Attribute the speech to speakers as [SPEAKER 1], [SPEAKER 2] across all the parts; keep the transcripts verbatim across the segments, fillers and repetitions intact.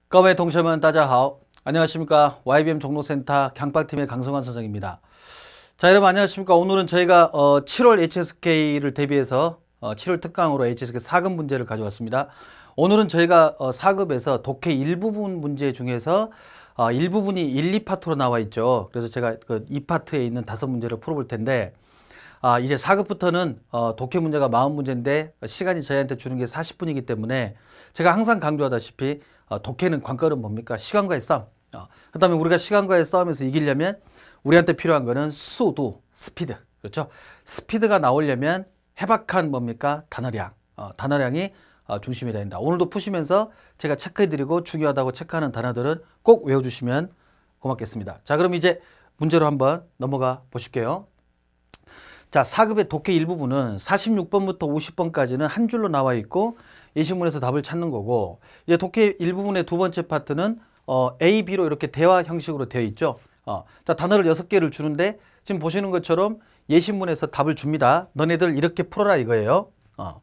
[SPEAKER 1] 各位同学们大家好. 안녕하십니까. 와이비엠 종로센터 강박팀의 강성환 선생입니다. 자, 여러분 안녕하십니까. 오늘은 저희가 어, 칠월 에이치에스케이를 대비해서 어, 칠월 특강으로 에이치에스케이 사 급 문제를 가져왔습니다. 오늘은 저희가 어, 사 급에서 독해 일부분 문제 중에서 어, 일부분이 일, 이 파트로 나와 있죠. 그래서 제가 그 이 파트에 있는 다섯 문제를 풀어볼 텐데 아, 이제 사 급부터는 어, 독해 문제가 사십 문제인데 시간이 저희한테 주는 게 사십 분이기 때문에 제가 항상 강조하다시피 어, 독해는 관건은 뭡니까? 시간과의 싸움. 어, 그 다음에 우리가 시간과의 싸움에서 이기려면 우리한테 필요한 거는 수도, 스피드. 그렇죠? 스피드가 나오려면 해박한 뭡니까? 단어량. 어, 단어량이 어, 중심이 된다. 오늘도 푸시면서 제가 체크해드리고 중요하다고 체크하는 단어들은 꼭 외워주시면 고맙겠습니다. 자, 그럼 이제 문제로 한번 넘어가 보실게요. 자, 사 급의 독해 일부분은 사십육 번부터 오십 번까지는 한 줄로 나와 있고 예시문에서 답을 찾는 거고, 이제 독해 일부분의 두 번째 파트는 어, A, B로 이렇게 대화 형식으로 되어 있죠. 어, 자, 단어를 여섯 개를 주는데 지금 보시는 것처럼 예시문에서 답을 줍니다. 너네들 이렇게 풀어라 이거예요. 어.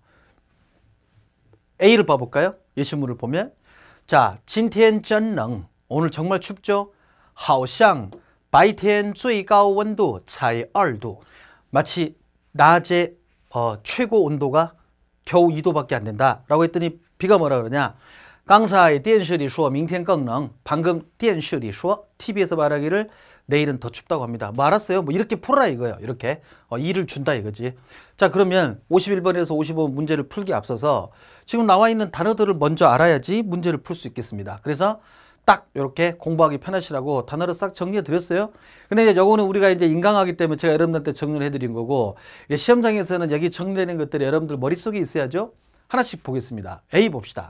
[SPEAKER 1] A를 봐볼까요? 예시문을 보면 자, 今天真冷 오늘 정말 춥죠? 好像白天最高温度才二度 마치 낮에 어, 최고 온도가 겨우 이 도밖에 안 된다 라고 했더니 B가 뭐라 그러냐, 刚才电视里说明天更冷 방금 电视里说 티비에서 말하기를 내일은 더 춥다고 합니다. 뭐 알았어요? 뭐 이렇게 풀어라 이거예요. 이렇게 어, 일을 준다 이거지. 자, 그러면 오십일 번에서 오십오 번 문제를 풀기 앞서서 지금 나와 있는 단어들을 먼저 알아야지 문제를 풀 수 있겠습니다. 그래서 딱 이렇게 공부하기 편하시라고 단어를 싹 정리해 드렸어요. 근데 이제 요거는 우리가 이제 인강하기 때문에 제가 여러분들한테 정리를 해 드린 거고, 이제 시험장에서는 여기 정리되는 것들이 여러분들 머릿속에 있어야죠. 하나씩 보겠습니다. A 봅시다.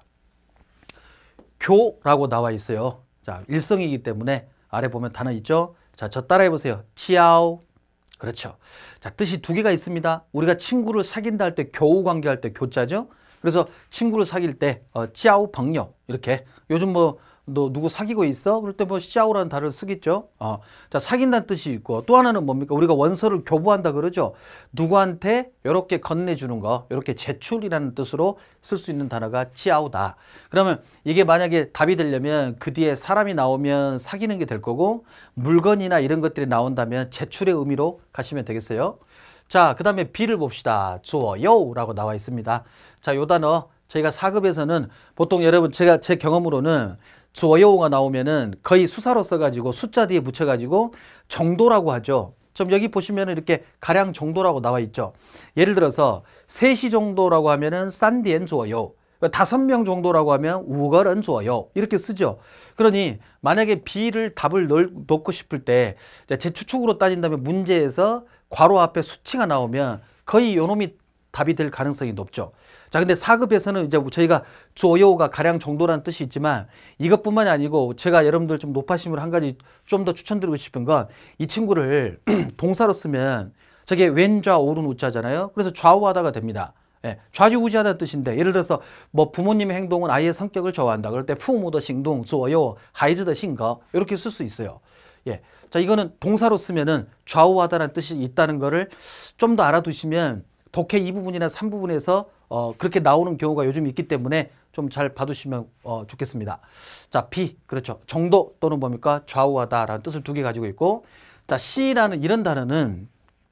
[SPEAKER 1] 교라고 나와 있어요. 자, 일성이기 때문에 아래 보면 단어 있죠. 자, 저 따라해 보세요. 치아오. 그렇죠. 자, 뜻이 두 개가 있습니다. 우리가 친구를 사귄다 할 때 교우 관계할 때 교자죠. 그래서 친구를 사귈 때 어, 치아오朋友 이렇게. 요즘 뭐 너 누구 사귀고 있어? 그럴 때 뭐 샤오라는 단어를 쓰겠죠. 어. 자, 사귄다는 뜻이 있고, 또 하나는 뭡니까? 우리가 원서를 교부한다 그러죠. 누구한테 이렇게 건네주는 거, 이렇게 제출이라는 뜻으로 쓸 수 있는 단어가 치아오다. 그러면 이게 만약에 답이 되려면 그 뒤에 사람이 나오면 사귀는 게 될 거고, 물건이나 이런 것들이 나온다면 제출의 의미로 가시면 되겠어요. 자, 그 다음에 B를 봅시다. 주어요라고 나와 있습니다. 자, 요 단어 저희가 사 급에서는 보통 여러분 제가 제 경험으로는 주어요가 나오면은 거의 수사로 써가지고 숫자 뒤에 붙여가지고 정도라고 하죠. 좀 여기 보시면 이렇게 가량 정도라고 나와 있죠. 예를 들어서 셋이 정도라고 하면은 싼디엔 주어요. 다섯 명 정도라고 하면 우거는 주어요. 이렇게 쓰죠. 그러니 만약에 B를 답을 넣고 싶을 때 제 추측으로 따진다면 문제에서 괄호 앞에 수치가 나오면 거의 요놈이 답이 될 가능성이 높죠. 자, 근데 사 급에서는 이제 저희가 주어요가 가량 정도라는 뜻이 있지만 이것뿐만이 아니고 제가 여러분들 좀 높아심을 한 가지 좀 더 추천드리고 싶은 건 이 친구를 동사로 쓰면 저게 왼좌 오른 우자잖아요. 그래서 좌우하다가 됩니다. 예, 좌지우지하다는 뜻인데, 예를 들어서 뭐 부모님의 행동은 아이의 성격을 좌우한다. 그럴 때 부모의 행동, 주어요, 하이즈의 신거 이렇게 쓸 수 있어요. 예, 자, 이거는 동사로 쓰면은 좌우하다라는 뜻이 있다는 거를 좀 더 알아두시면 독해 이 부분이나 삼 부분에서 어, 그렇게 나오는 경우가 요즘 있기 때문에 좀 잘 봐두시면 어, 좋겠습니다. 자, B, 그렇죠. 정도 또는 뭡니까? 좌우하다라는 뜻을 두 개 가지고 있고, 자, C라는 이런 단어는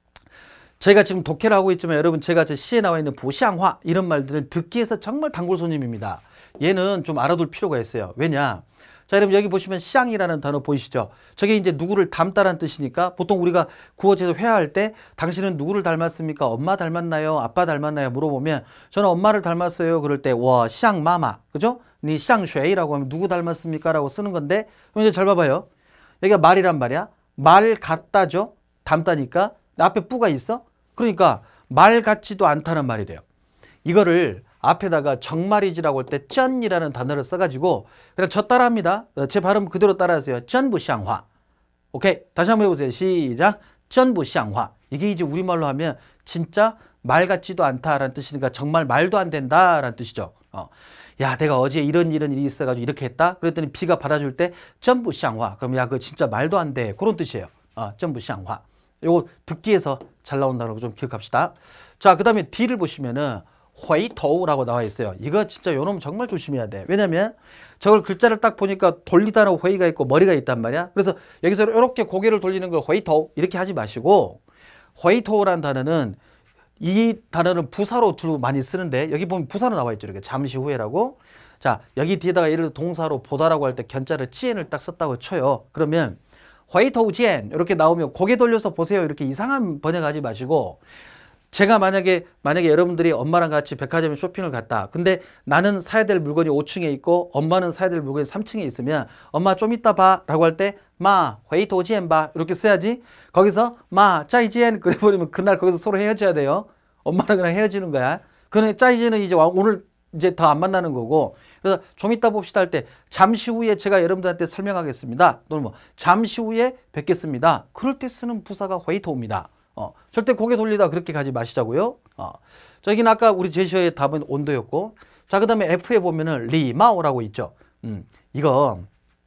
[SPEAKER 1] 제가 지금 독해를 하고 있지만 여러분 제가 저 C에 나와 있는 부샹화 이런 말들은 듣기에서 정말 단골 손님입니다. 얘는 좀 알아둘 필요가 있어요. 왜냐? 자, 여러분 여기 보시면 샹이라는 단어 보이시죠? 저게 이제 누구를 닮다라는 뜻이니까 보통 우리가 구어체에서 회화할 때 당신은 누구를 닮았습니까? 엄마 닮았나요? 아빠 닮았나요? 물어보면 저는 엄마를 닮았어요. 그럴 때 워, 샹 마마. 그죠? 니 샹쉐이라고 하면 누구 닮았습니까? 라고 쓰는 건데, 그럼 이제 잘 봐봐요. 여기가 말이란 말이야. 말 같다죠? 닮다니까. 앞에 뿌가 있어? 그러니까 말 같지도 않다는 말이 돼요. 이거를 앞에다가 정말이지라고 할 때 쩐이라는 단어를 써가지고 그냥 저 따라합니다. 제 발음 그대로 따라하세요. 쩐부샹화. 오케이, 다시 한번 해보세요. 시작. 쩐부샹화. 이게 이제 우리말로 하면 진짜 말 같지도 않다라는 뜻이니까 정말 말도 안 된다라는 뜻이죠. 어. 야, 내가 어제 이런 이런 일이 있어가지고 이렇게 했다. 그랬더니 B가 받아줄 때 쩐부샹화. 그럼 야, 그거 진짜 말도 안 돼. 그런 뜻이에요. 어, 쩐부샹화. 요거 듣기에서 잘 나온다는 거 좀 기억합시다. 자, 그 다음에 D를 보시면은 회이토우라고 나와 있어요. 이거 진짜 요놈 정말 조심해야 돼. 왜냐면 저걸 글자를 딱 보니까 돌리다는 회의가 있고 머리가 있단 말이야. 그래서 여기서 이렇게 고개를 돌리는 걸 회이토우 이렇게 하지 마시고, 회이토우라는 단어는 이 단어는 부사로 주로 많이 쓰는데 여기 보면 부사로 나와 있죠. 이렇게 잠시 후에라고. 자, 여기 뒤에다가 예를 들어 동사로 보다라고 할 때 견자를 지엔을 딱 썼다고 쳐요. 그러면 회이토우 지엔 이렇게 나오면 고개 돌려서 보세요. 이렇게 이상한 번역하지 마시고, 제가 만약에 만약에 여러분들이 엄마랑 같이 백화점에 쇼핑을 갔다. 근데 나는 사야 될 물건이 오 층에 있고 엄마는 사야 될 물건이 삼 층에 있으면 엄마 좀 이따 봐 라고 할 때 마 회이토지엔 봐 이렇게 써야지. 거기서 마 짜이지엔 그래 버리면 그날 거기서 서로 헤어져야 돼요. 엄마랑 그냥 헤어지는 거야. 그는 짜이지엔은 이제 오늘 이제 더 안 만나는 거고. 그래서 좀 이따 봅시다 할 때 잠시 후에 제가 여러분들한테 설명하겠습니다. 또는 뭐 잠시 후에 뵙겠습니다. 그럴 때 쓰는 부사가 회이토입니다. 어, 절대 고개 돌리다 그렇게 가지 마시자고요. 어. 자, 여기는 아까 우리 제시어의 답은 온도였고, 자, 그 다음에 F에 보면은 리마오라고 있죠. 음, 이거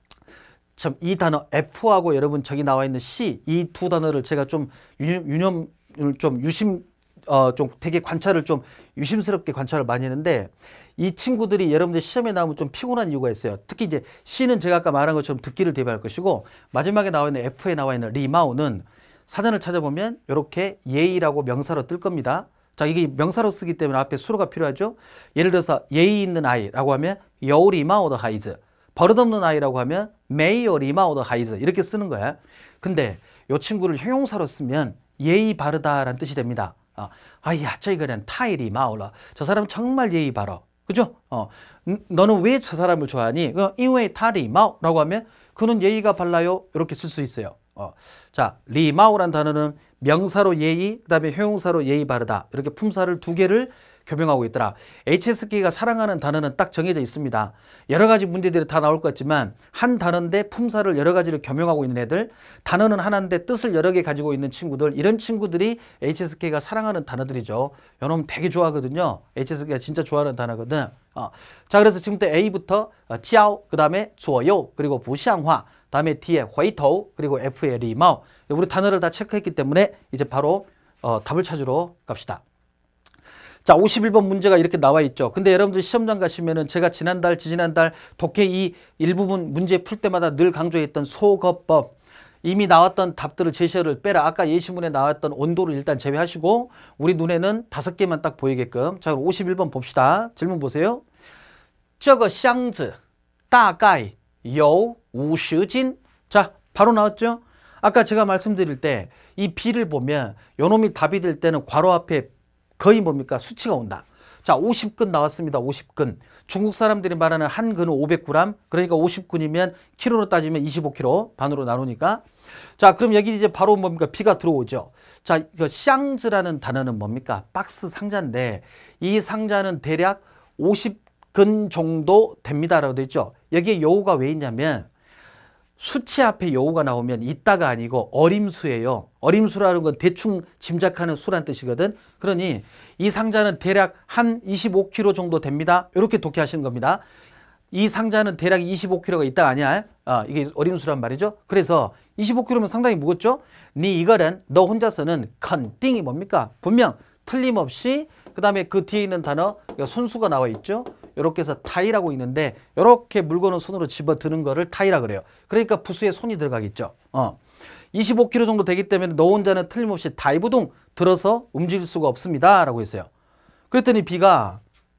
[SPEAKER 1] 참 이 단어 F하고 여러분 저기 나와 있는 C 이 두 단어를 제가 좀 유념을 좀 유심 어, 좀 되게 관찰을 좀 유심스럽게 관찰을 많이 했는데, 이 친구들이 여러분들 시험에 나오면 좀 피곤한 이유가 있어요. 특히 이제 C는 제가 아까 말한 것처럼 듣기를 대비할 것이고, 마지막에 나와 있는 F에 나와 있는 리마오는 사전을 찾아보면 이렇게 예의라고 명사로 뜰 겁니다. 자, 이게 명사로 쓰기 때문에 앞에 수로가 필요하죠. 예를 들어서 예의 있는 아이라고 하면 여우리마오더 하이즈, 버릇없는 아이라고 하면 메이어리마오더 하이즈 이렇게 쓰는 거야. 근데 이 친구를 형용사로 쓰면 예의 바르다라는 뜻이 됩니다. 아, 아야, 저이거는 타이리 마오라. 저 사람은 정말 예의 바라. 그죠? 어, 너는 왜 저 사람을 좋아하니?因为他礼貌라고 하면 그는 예의가 발라요. 이렇게 쓸 수 있어요. 어, 자, 리마오란 단어는 명사로 예의, 그 다음에 형용사로 예의 바르다. 이렇게 품사를 두 개를 교명하고 있더라. 에이치에스케이가 사랑하는 단어는 딱 정해져 있습니다. 여러 가지 문제들이 다 나올 것 같지만 한 단어인데 품사를 여러 가지를 교명하고 있는 애들, 단어는 하나인데 뜻을 여러 개 가지고 있는 친구들, 이런 친구들이 에이치에스케이가 사랑하는 단어들이죠. 요놈 되게 좋아하거든요. 에이치에스케이가 진짜 좋아하는 단어거든. 어. 자, 그래서 지금부터 A부터 어, 지아오, 그 다음에 조요, 그리고 부샹화, 다음에 뒤에 회이토우, 그리고 F의 리마오. 우리 단어를 다 체크했기 때문에 이제 바로 어, 답을 찾으러 갑시다. 자, 오십일 번 문제가 이렇게 나와 있죠. 근데 여러분들 시험장 가시면은 제가 지난달, 지지난달 독해 이 일부분 문제 풀 때마다 늘 강조했던 소거법, 이미 나왔던 답들을 제시어를 빼라. 아까 예시문에 나왔던 온도를 일단 제외하시고 우리 눈에는 다섯 개만 딱 보이게끔. 자, 오십일 번 봅시다. 질문 보세요. 这个箱子大概有五十斤. 자, 바로 나왔죠? 아까 제가 말씀드릴 때 이 B를 보면 요놈이 답이 될 때는 괄호 앞에 거의 뭡니까? 수치가 온다. 자, 오십 근 나왔습니다. 오십 근. 중국 사람들이 말하는 한 근은 오백 그램. 그러니까 오십 근이면 키로로 따지면 이십오 킬로그램 반으로 나누니까. 자, 그럼 여기 이제 바로 뭡니까? B가 들어오죠. 자, 이거 샹즈라는 단어는 뭡니까? 박스 상자인데 이 상자는 대략 오십 근 정도 됩니다라고 되어 있죠. 여기에 여우가 왜 있냐면 수치 앞에 여우가 나오면 있다가 아니고 어림수예요. 어림수라는 건 대충 짐작하는 수란 뜻이거든. 그러니 이 상자는 대략 한 이십오 킬로그램 정도 됩니다. 이렇게 독해하시는 겁니다. 이 상자는 대략 이십오 킬로그램가 있다 아니야? 아, 이게 어림수란 말이죠. 그래서 이십오 킬로그램면 상당히 무겁죠. 니 이거는 너 혼자서는 컨띵이 뭡니까? 분명 틀림없이. 그 다음에 그 뒤에 있는 단어 손수가 나와 있죠. 이렇게 해서 타이라고 있는데 이렇게 물건을 손으로 집어드는 거를 타이라 그래요. 그러니까 부수에 손이 들어가겠죠. 어. 이십오 킬로그램 정도 되기 때문에 너 혼자는 틀림없이 다이부둥 들어서 움직일 수가 없습니다 라고 했어요. 그랬더니 B가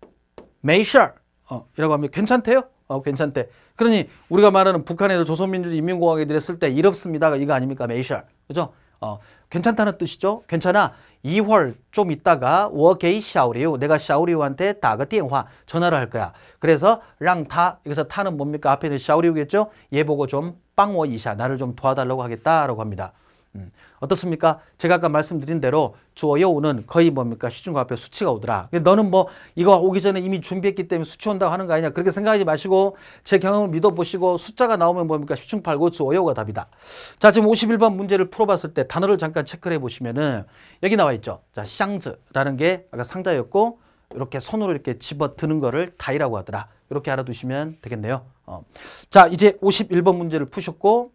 [SPEAKER 1] 메이셔 어, 이라고 하면 괜찮대요? 어, 괜찮대. 그러니 우리가 말하는 북한에도 조선민주인민공화국에 쓸 때 이렇습니다가 이거 아닙니까? 메이셔. 그죠? 어, 괜찮다는 뜻이죠. 괜찮아. 이월 좀 있다가 我给小刘 내가 샤오리우한테 打个电话 전화를 할 거야. 그래서 让他 여기서 타는 뭡니까? 앞에는 샤오리우겠죠. 얘 보고 좀 帮我一下 나를 좀 도와달라고 하겠다라고 합니다. 음, 어떻습니까? 제가 아까 말씀드린 대로 주어요우는 거의 뭡니까? 시중과 앞에 수치가 오더라. 너는 뭐 이거 오기 전에 이미 준비했기 때문에 수치 온다고 하는 거 아니냐? 그렇게 생각하지 마시고 제 경험을 믿어보시고 숫자가 나오면 뭡니까? 시중 팔고 주어요우가 답이다. 자, 지금 오십일 번 문제를 풀어봤을 때 단어를 잠깐 체크를 해보시면은 여기 나와 있죠. 자, 샹즈라는 게 아까 상자였고 이렇게 손으로 이렇게 집어드는 거를 타이라고 하더라. 이렇게 알아두시면 되겠네요. 어. 자, 이제 오십일 번 문제를 푸셨고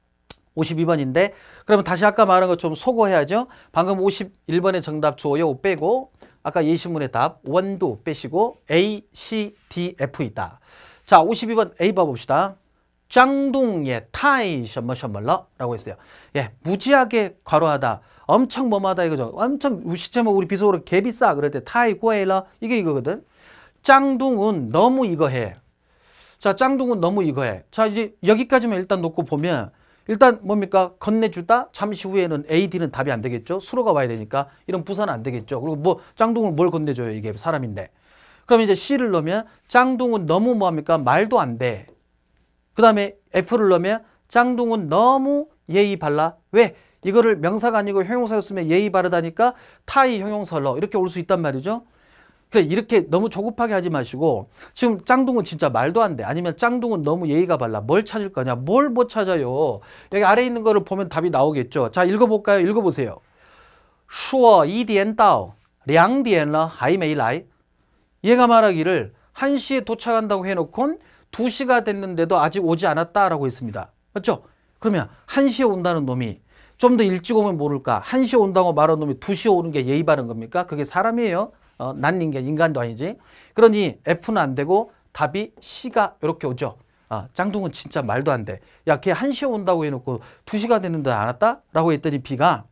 [SPEAKER 1] 오십이 번인데 그러면 다시 아까 말한 것처럼 소거해야죠. 방금 오십일 번의 정답 주어요 빼고 아까 예시문의 답 원두 빼시고 A, C, D, F 있다. 자, 오십이 번 A 봐봅시다. 짱둥예 타이 셔머셔머러 라고 했어요. 예, 무지하게 과로하다. 엄청 뭐마다 이거죠. 엄청 시체만 우리 비속어로 개비싸 그럴 때 타이 꼬에러 이게 이거거든. 짱둥은 너무 이거 해. 자, 짱둥은 너무 이거 해. 자, 이제 여기까지만 일단 놓고 보면 일단 뭡니까? 건네주다. 잠시 후에는 A, D는 답이 안 되겠죠. 수로가 와야 되니까 이런 부사는 안 되겠죠. 그리고 뭐 짱둥을 뭘 건네줘요? 이게 사람인데. 그럼 이제 C를 넣으면 짱둥은 너무 뭐합니까? 말도 안 돼. 그 다음에 F를 넣으면 짱둥은 너무 예의 발라. 왜? 이거를 명사가 아니고 형용사로 쓰면 예의 바르다니까 타이 형용사로 이렇게 올 수 있단 말이죠. 그래, 이렇게 너무 조급하게 하지 마시고 지금 짱둥은 진짜 말도 안 돼. 아니면 짱둥은 너무 예의가 발라. 뭘 찾을 거냐? 뭘 못 찾아요. 여기 아래에 있는 거를 보면 답이 나오겠죠. 자, 읽어볼까요? 읽어보세요. 说一点到两点了还没来. 얘가 말하기를 한 시에 도착한다고 해놓고 두 시가 됐는데도 아직 오지 않았다라고 했습니다. 맞죠? 그러면 한 시에 온다는 놈이 좀 더 일찍 오면 모를까? 한 시에 온다고 말한 놈이 두 시에 오는 게 예의 바른 겁니까? 그게 사람이에요. 어, 난 인간, 인간도 아니지. 그러니 F는 안 되고 답이 C가 이렇게 오죠. 아, 짱둥은 진짜 말도 안 돼. 야, 걔 한 시에 온다고 해놓고 두 시가 됐는데 안 왔다? 라고 했더니 B가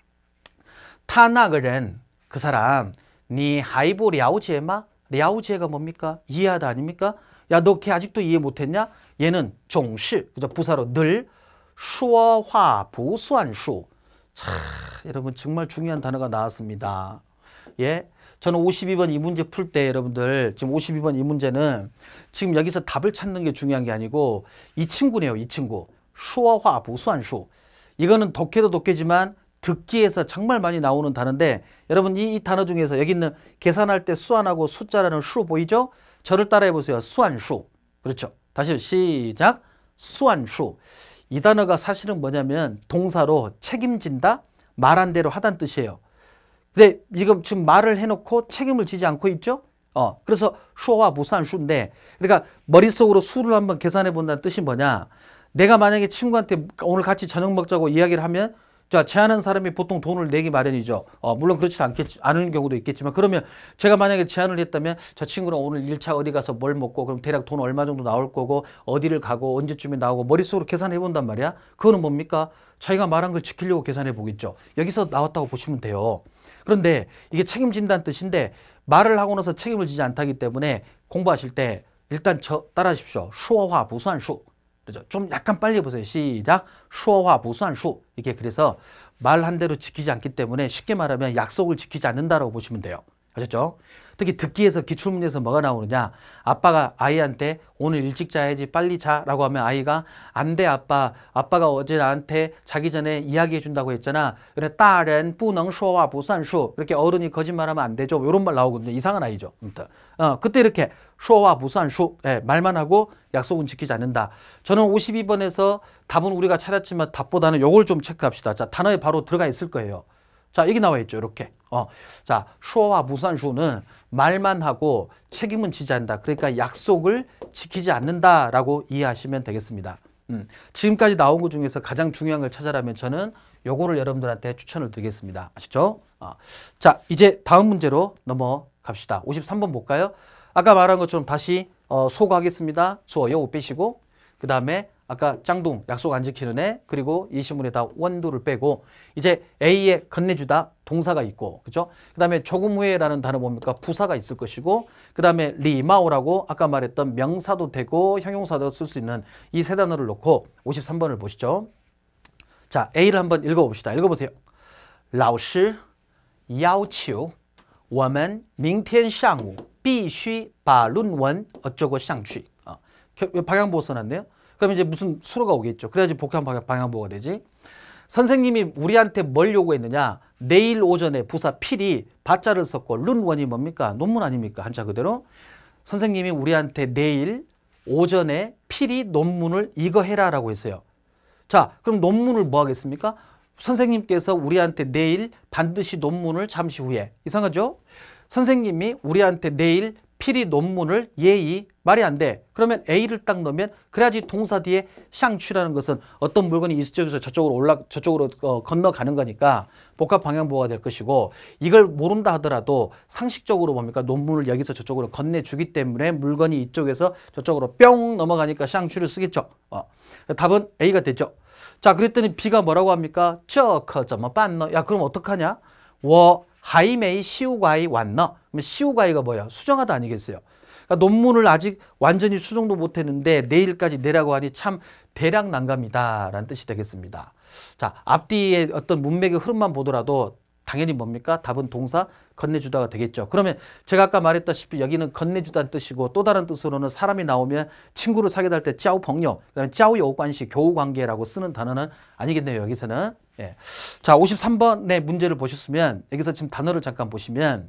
[SPEAKER 1] 타나그렌 그 사람 니 하이보 랴오제마? 랴오제가 뭡니까? 이해하다 아닙니까? 야, 너 걔 아직도 이해 못했냐? 얘는 종시, 그죠? 부사로 늘 수어화 부수한수. 차, 여러분 정말 중요한 단어가 나왔습니다. 예, 저는 오십이 번 이 문제 풀 때 여러분들 지금 오십이 번 이 문제는 지금 여기서 답을 찾는 게 중요한 게 아니고 이 친구네요. 이 친구. 수어화 부수한수. 이거는 독해도 독해지만 듣기에서 정말 많이 나오는 단어인데 여러분 이, 이 단어 중에서 여기 있는 계산할 때 수완하고 숫자라는 수 보이죠? 저를 따라해 보세요. 수완수. 그렇죠. 다시 시작. 수완수. 이 단어가 사실은 뭐냐면 동사로 책임진다, 말한 대로 하다는 뜻이에요. 근데 지금 지금 말을 해놓고 책임을 지지 않고 있죠? 어, 그래서 수와 무산수인데, 그러니까 머릿속으로 수를 한번 계산해 본다는 뜻이 뭐냐? 내가 만약에 친구한테 오늘 같이 저녁 먹자고 이야기를 하면 자, 제안한 사람이 보통 돈을 내기 마련이죠. 어, 물론 그렇지 않겠지, 않은 경우도 있겠지만 그러면 제가 만약에 제안을 했다면 저 친구랑 오늘 일 차 어디 가서 뭘 먹고 그럼 대략 돈 얼마 정도 나올 거고 어디를 가고 언제쯤에 나오고 머릿속으로 계산해 본단 말이야. 그거는 뭡니까? 자기가 말한 걸 지키려고 계산해 보겠죠. 여기서 나왔다고 보시면 돼요. 그런데 이게 책임진다는 뜻인데 말을 하고 나서 책임을 지지 않다기 때문에 공부하실 때 일단 저 따라하십시오. 수어화 부수한수. 그렇죠? 좀 약간 빨리 해보세요. 시작. 수어화 부수한수. 이게 그래서 말 한 대로 지키지 않기 때문에 쉽게 말하면 약속을 지키지 않는다라고 보시면 돼요. 아셨죠? 특히 듣기에서 기출문제에서 뭐가 나오느냐? 아빠가 아이한테 오늘 일찍 자야지 빨리 자라고 하면 아이가 안 돼 아빠. 아빠가 어제 나한테 자기 전에 이야기해 준다고 했잖아. 그래 다른 부능 수어화 부수한수. 이렇게 어른이 거짓말하면 안 되죠. 이런 말 나오거든요. 이상한 아이죠. 어, 그때 이렇게 수어화 부수한수. 예, 말만 하고 약속은 지키지 않는다. 저는 오십이 번에서 답은 우리가 찾았지만 답보다는 요걸 좀 체크합시다. 자, 단어에 바로 들어가 있을 거예요. 자, 여기 나와 있죠. 이렇게. 어, 자, 수어와 무산수는 말만 하고 책임은 지지 않는다. 그러니까 약속을 지키지 않는다라고 이해하시면 되겠습니다. 음, 지금까지 나온 것 중에서 가장 중요한 걸 찾아라면 저는 요거를 여러분들한테 추천을 드리겠습니다. 아시죠? 어, 자, 이제 다음 문제로 넘어갑시다. 오십삼 번 볼까요? 아까 말한 것처럼 다시 어, 소거하겠습니다. 수어 요거 빼시고 그 다음에 아까 짱둥 약속 안 지키는 애 그리고 이 시문에다 원두를 빼고 이제 A에 건네주다 동사가 있고 그죠? 그 다음에 조금 후에라는 단어 뭡니까? 부사가 있을 것이고 그 다음에 리마오라고 아까 말했던 명사도 되고 형용사도 쓸 수 있는 이 세 단어를 놓고 오십삼 번을 보시죠. 자, A를 한번 읽어봅시다. 읽어보세요. 老师要求我们明天上午必须把论文어쩌고上去. 어, 방향보호 써놨네요. 그럼 이제 무슨 수로가 오겠죠. 그래야지 복합 방향보호가 되지. 선생님이 우리한테 뭘 요구했느냐. 내일 오전에 부사 필히 바자를 썼고 룬원이 뭡니까? 논문 아닙니까? 한자 그대로. 선생님이 우리한테 내일 오전에 필히 논문을 이거 해라 라고 했어요. 자, 그럼 논문을 뭐 하겠습니까? 선생님께서 우리한테 내일 반드시 논문을 잠시 후에. 이상하죠? 선생님이 우리한테 내일 필히 논문을 예의 말이 안 돼. 그러면 A를 딱 넣으면 그래야지 동사 뒤에 샹취라는 것은 어떤 물건이 이쪽에서 저쪽으로 올라 저쪽으로 어, 건너가는 거니까 복합 방향보호가 될 것이고 이걸 모른다 하더라도 상식적으로 뭡니까 논문을 여기서 저쪽으로 건네주기 때문에 물건이 이쪽에서 저쪽으로 뿅 넘어가니까 샹취를 쓰겠죠. 어. 답은 A가 되죠. 자 그랬더니 B가 뭐라고 합니까? 这可怎么办呢? 야 그럼 어떡하냐? 我还没修改完呢. 그러면 시우가이가 뭐야? 수정하다 아니겠어요? 그러니까 논문을 아직 완전히 수정도 못했는데 내일까지 내라고 하니 참 대략 난감이다 라는 뜻이 되겠습니다. 자 앞뒤의 어떤 문맥의 흐름만 보더라도 당연히 뭡니까? 답은 동사 건네주다가 되겠죠. 그러면 제가 아까 말했다시피 여기는 건네주다는 뜻이고 또 다른 뜻으로는 사람이 나오면 친구를 사귀다 할 때 짜오 벙요, 그다음에 짜오 여관시 교우관계라고 쓰는 단어는 아니겠네요. 여기서는. 예. 자 오십삼 번의 문제를 보셨으면 여기서 지금 단어를 잠깐 보시면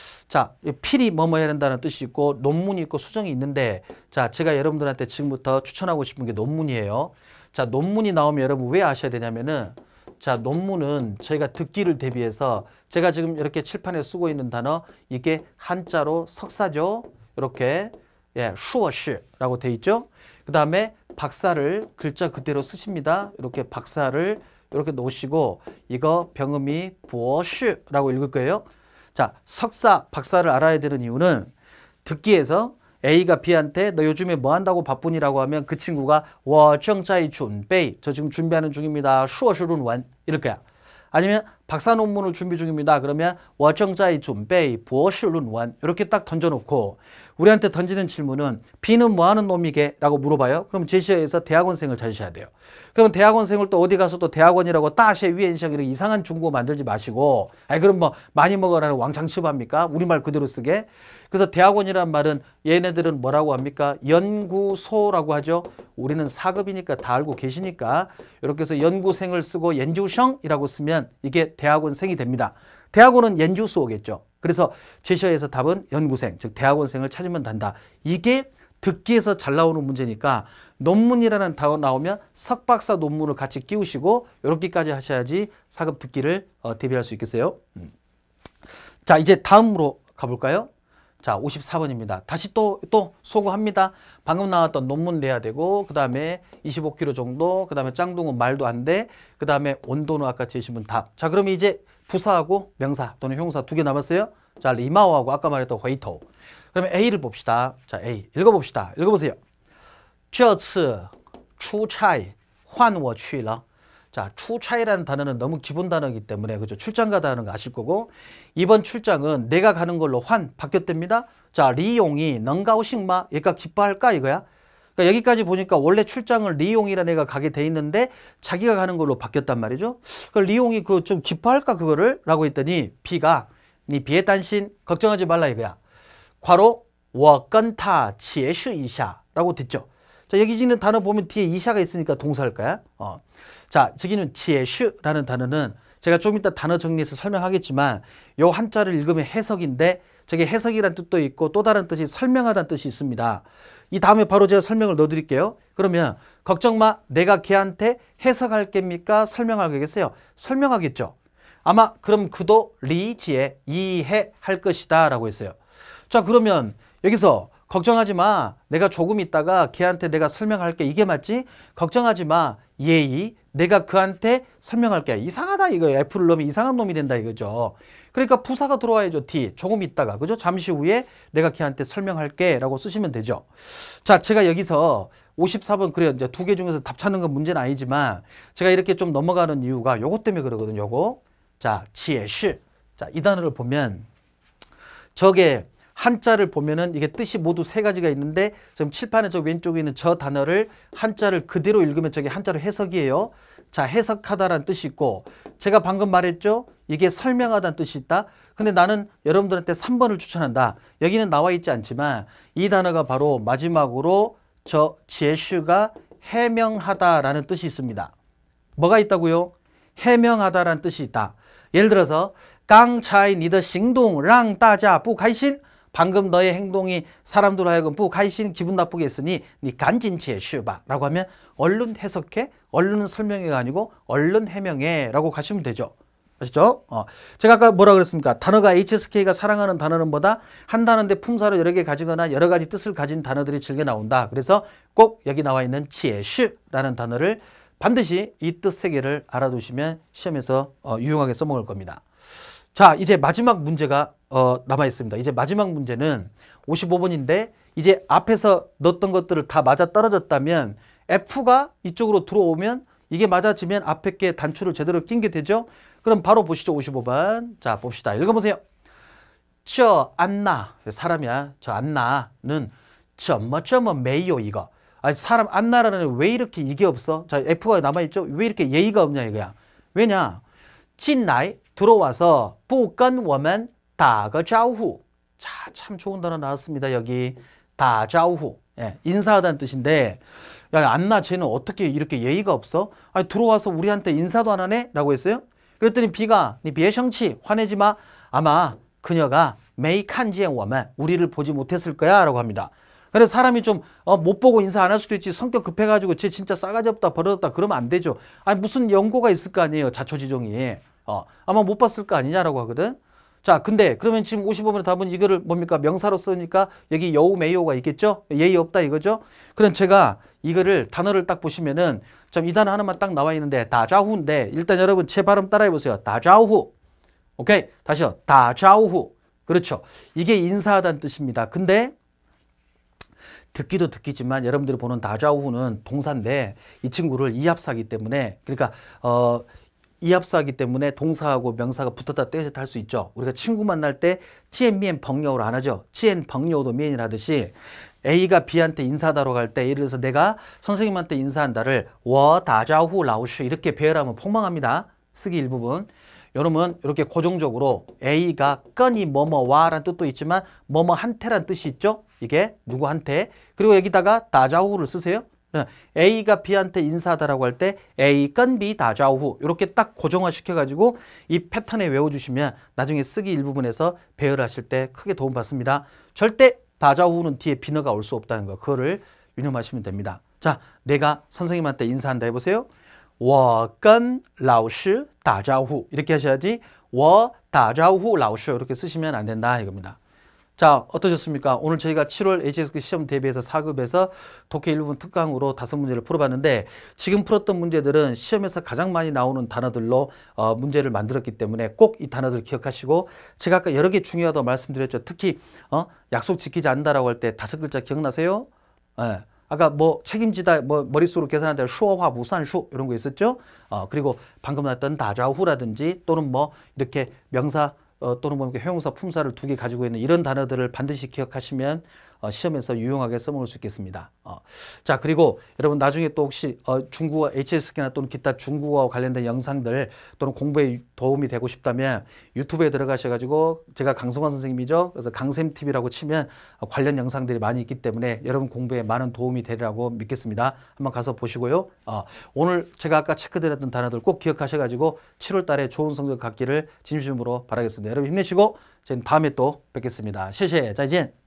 [SPEAKER 1] 자 필히 뭐뭐 해야 된다는 뜻이 있고 논문이 있고 수정이 있는데 자 제가 여러분들한테 지금부터 추천하고 싶은 게 논문이에요. 자 논문이 나오면 여러분 왜 아셔야 되냐면은 자 논문은 저희가 듣기를 대비해서 제가 지금 이렇게 칠판에 쓰고 있는 단어 이게 한자로 석사죠. 이렇게 예, 슈어시라고 돼 있죠. 그 다음에 박사를 글자 그대로 쓰십니다. 이렇게 박사를 이렇게 놓으시고 이거 병음이 보시라고 읽을 거예요. 자 석사 박사를 알아야 되는 이유는 듣기에서 A가 B한테 너 요즘에 뭐 한다고 바쁘니라고 하면 그 친구가 我正在准备 저 지금 준비하는 중입니다. 硕士论文 이럴 거야. 아니면 박사 논문을 준비 중입니다. 그러면 我正在准备博士论文 이렇게 딱 던져놓고 우리한테 던지는 질문은 B는 뭐 하는 놈이게? 라고 물어봐요. 그럼 제시어에서 대학원생을 찾으셔야 돼요. 그럼 대학원생을 또 어디 가서 또 대학원이라고 따시에 위엔시앙 이런 이상한 중국어 만들지 마시고 아니 그럼 뭐 많이 먹으라는 왕창 칩합니까? 우리말 그대로 쓰게. 그래서 대학원이란 말은 얘네들은 뭐라고 합니까? 연구소라고 하죠. 우리는 사급이니까 다 알고 계시니까 이렇게 해서 연구생을 쓰고 연주생이라고 쓰면 이게 대학원생이 됩니다. 대학원은 연주소겠죠. 그래서 제시어에서 답은 연구생, 즉 대학원생을 찾으면 된다. 이게 듣기에서 잘 나오는 문제니까 논문이라는 단어 나오면 석박사 논문을 같이 끼우시고 이렇게까지 하셔야지 사급 듣기를 어, 대비할 수 있겠어요. 음. 자 이제 다음으로 가볼까요? 자 오십사 번입니다. 다시 또, 또 소구합니다. 방금 나왔던 논문 내야 되고 그 다음에 이십오 킬로그램 정도 그 다음에 짱둥은 말도 안 돼. 그 다음에 온도는 아까 제시문 답. 자 그러면 이제 부사하고 명사 또는 형사 두 개 남았어요. 자 리마오하고 아까 말했던 회이토. 그러면 A를 봅시다. 자 A 읽어봅시다. 읽어보세요. 这次出差换我去了. 자, 출차이라는 단어는 너무 기본 단어이기 때문에 그죠? 출장 가다 하는 거 아실 거고 이번 출장은 내가 가는 걸로 환 바뀌었답니다. 자, 리용이 넌가오식마 얘가 기뻐할까 이거야? 그러니까 여기까지 보니까 원래 출장을 리용이라는 애가 가게 돼 있는데 자기가 가는 걸로 바뀌었단 말이죠. 그 리용이 그 좀 기뻐할까 그거를? 라고 했더니 B가 니 비에 단신 걱정하지 말라 이거야. 괄호 我跟他解释一下 라고 됐죠. 자, 여기 있는 단어 보면 뒤에 이샤가 있으니까 동사일 거야. 어. 자, 저기는 解释라는 단어는 제가 좀 이따 단어 정리해서 설명하겠지만 요 한자를 읽으면 해석인데 저게 해석이란 뜻도 있고 또 다른 뜻이 설명하다는 뜻이 있습니다. 이 다음에 바로 제가 설명을 넣어드릴게요. 그러면 걱정 마. 내가 걔한테 해석할 겁니까? 설명할 거겠어요? 설명하겠죠. 아마 그럼 그도 리지에 이해할 것이다 라고 했어요. 자 그러면 여기서 걱정하지 마. 내가 조금 있다가 걔한테 내가 설명할게. 이게 맞지? 걱정하지 마. 예의. 내가 그한테 설명할게. 이상하다 이거예요. F를 넣으면 이상한 놈이 된다 이거죠. 그러니까 부사가 들어와야죠. D. 조금 있다가. 그죠? 잠시 후에 내가 걔한테 설명할게 라고 쓰시면 되죠. 자, 제가 여기서 오십사 번 그래요. 이제 두 개 중에서 답 찾는 건 문제는 아니지만 제가 이렇게 좀 넘어가는 이유가 요것 때문에 그러거든요. 요거. 자, 解释. 자, 이 단어를 보면 저게 한자를 보면은 이게 뜻이 모두 세 가지가 있는데 지금 칠판에 저 왼쪽에 있는 저 단어를 한자를 그대로 읽으면 저게 한자로 해석이에요. 자, 해석하다라는 뜻이 있고 제가 방금 말했죠. 이게 설명하다는 뜻이 있다. 근데 나는 여러분들한테 삼 번을 추천한다. 여기는 나와 있지 않지만 이 단어가 바로 마지막으로 저 제슈가 해명하다라는 뜻이 있습니다. 뭐가 있다고요? 해명하다라는 뜻이 있다. 예를 들어서 刚才你的行动让大家不开心 방금 너의 행동이 사람들 하여금 부开心 기분 나쁘게 했으니 니 간진解释吧 라고 하면 얼른 해석해, 얼른 설명해가 아니고 얼른 해명해 라고 가시면 되죠. 아시죠? 어. 제가 아까 뭐라 그랬습니까? 단어가 에이치에스케이가 사랑하는 단어는 뭐다? 한 단어인데 품사를 여러 개 가지거나 여러 가지 뜻을 가진 단어들이 즐겨 나온다. 그래서 꼭 여기 나와 있는 지에시라는 단어를 반드시 이 뜻 세 개를 알아두시면 시험에서 어, 유용하게 써먹을 겁니다. 자, 이제 마지막 문제가 어, 남아 있습니다. 이제 마지막 문제는 오십오 번인데 이제 앞에서 넣었던 것들을 다 맞아 떨어졌다면 F가 이쪽으로 들어오면 이게 맞아지면 앞에 게 단추를 제대로 낀 게 되죠. 그럼 바로 보시죠. 오십오 번. 자, 봅시다. 읽어보세요. 这 안나 사람이야. 저 안나는 怎么这么没有 이거. 아니 사람 안나라는 왜 이렇게 이게 없어? 자, F가 남아있죠. 왜 이렇게 예의가 없냐 이거야. 왜냐? 进来 들어와서 不跟我们打个招呼. 자, 참 좋은 단어 나왔습니다. 여기 打招呼. 예, 인사하다는 뜻인데 야, 안나 쟤는 어떻게 이렇게 예의가 없어? 아니 들어와서 우리한테 인사도 안 하네? 라고 했어요. 그랬더니 B가 니别生气 화내지 마. 아마 그녀가 没看见我们 우리를 보지 못했을 거야 라고 합니다. 그래서 사람이 좀 못 어, 보고 인사 안 할 수도 있지. 성격 급해가지고 쟤 진짜 싸가지 없다 버릇없다 그러면 안 되죠. 아니 무슨 연고가 있을 거 아니에요. 자초지종이. 어, 아마 못 봤을 거 아니냐라고 하거든. 자, 근데 그러면 지금 오십오 번의 답은 이거를 뭡니까? 명사로 쓰니까 여기 여우 메이오가 있겠죠? 예의 없다 이거죠? 그럼 제가 이거를 단어를 딱 보시면은 참 이 단어 하나만 딱 나와 있는데 다자후인데 일단 여러분 제 발음 따라해 보세요. 다자후. 오케이? 다시요. 다자후. 그렇죠. 이게 인사하다는 뜻입니다. 근데 듣기도 듣기지만 여러분들이 보는 다자후는 동사인데 이 친구를 이합사기 때문에 그러니까 어 이합사기 때문에 동사하고 명사가 붙었다 떼었다 할 수 있죠. 우리가 친구 만날 때 찌엔 벙여우를 안 하죠. 찌엔 벙여우도 미엔이라 하듯이 A가 B한테 인사하러 갈 때 예를 들어서 내가 선생님한테 인사한다를 워 다자후 라오슈 이렇게 배열하면 폭망합니다. 쓰기 일부분. 여러분 이렇게 고정적으로 A가 건이 뭐뭐와 라는 뜻도 있지만 뭐뭐한테란 뜻이 있죠. 이게 누구한테. 그리고 여기다가 다자후를 쓰세요. A가 B한테 인사하다라고 할 때 A 건 B 다자후 이렇게 딱 고정화 시켜가지고 이 패턴에 외워주시면 나중에 쓰기 일부분에서 배열하실 때 크게 도움받습니다. 절대 다자후는 뒤에 비너가 올 수 없다는 거 그거를 유념하시면 됩니다. 자, 내가 선생님한테 인사한다 해보세요. 我跟老师打招呼 이렇게 하셔야지 我打招呼老师 이렇게 쓰시면 안 된다 이겁니다. 자, 어떠셨습니까? 오늘 저희가 칠월 에이치에스케이 시험 대비해서 사 급에서 독해 일부분 특강으로 다섯 문제를 풀어봤는데 지금 풀었던 문제들은 시험에서 가장 많이 나오는 단어들로 어, 문제를 만들었기 때문에 꼭 이 단어들 기억하시고 제가 아까 여러 개 중요하다고 말씀드렸죠. 특히 어, 약속 지키지 않는다라고 할 때 다섯 글자 기억나세요? 예. 아까 뭐 책임지다 뭐 머릿속으로 계산할 때 수어화 무산수 이런 거 있었죠? 어, 그리고 방금 나왔던 다자후라든지 또는 뭐 이렇게 명사 어, 또는 뭐 형용사, 품사를 두 개 가지고 있는 이런 단어들을 반드시 기억하시면 어, 시험에서 유용하게 써먹을 수 있겠습니다. 어. 자, 그리고 여러분 나중에 또 혹시 어, 중국어 에이치에스케이나 또는 기타 중국어와 관련된 영상들 또는 공부에 도움이 되고 싶다면 유튜브에 들어가셔가지고 제가 강성환 선생님이죠. 그래서 강샘티비라고 치면 어, 관련 영상들이 많이 있기 때문에 여러분 공부에 많은 도움이 되리라고 믿겠습니다. 한번 가서 보시고요. 어, 오늘 제가 아까 체크드렸던 단어들 꼭 기억하셔가지고 칠월 달에 좋은 성적 갖기를 진심으로 바라겠습니다. 여러분 힘내시고 저희는 다음에 또 뵙겠습니다.谢谢, 再见.